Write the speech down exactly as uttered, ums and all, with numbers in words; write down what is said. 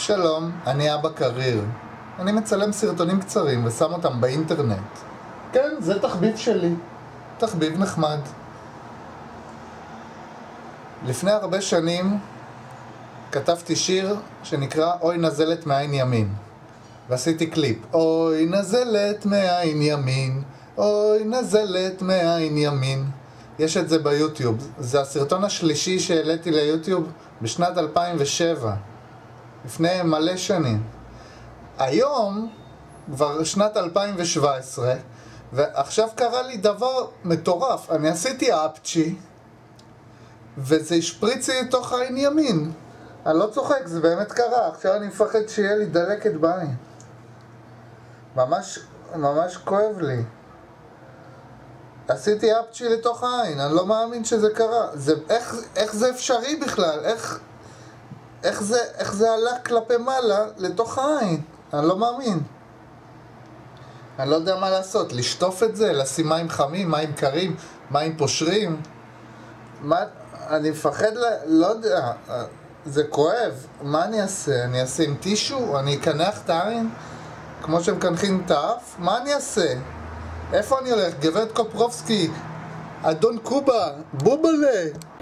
שלום, אני אבא קריר. אני מצלם סרטונים קצרים ושם אותם באינטרנט. כן, זה תחביב שלי. תחביב נחמד. לפני הרבה שנים כתבתי שיר שנקרא אוי נזלת מעין ימין. ועשיתי קליפ. אוי נזלת מעין ימין, אוי נזלת מעין ימין. יש את זה ביוטיוב. זה הסרטון השלישי שהעליתי ליוטיוב בשנת אלפיים ושבע. לפני מלא שנים. היום, כבר שנת אלפיים ושבע עשרה, ועכשיו קרה לי דבר מטורף. אני עשיתי אפצ'י, וזה השפריץ לי לתוך העין ימין. אני לא צוחק, זה באמת קרה. עכשיו אני מפחד שיהיה לי דלקת בעין. ממש, ממש כואב לי. עשיתי אפצ'י לתוך העין, אני לא מאמין שזה קרה. זה, איך, איך זה אפשרי בכלל? איך... איך זה, איך זה עלה כלפי מעלה לתוך העין? אני לא מאמין. אני לא יודע מה לעשות, לשטוף את זה, לשים מים חמים, מים קרים, מים פושרים. מה, אני מפחד, ל... לא יודע, זה כואב. מה אני אעשה? אני אעשה עם טישו? אני אקנח את העין? כמו שמקנחים את האף? מה אני אעשה? איפה אני הולך? גברת קופרובסקי, אדון קובה, בובלה.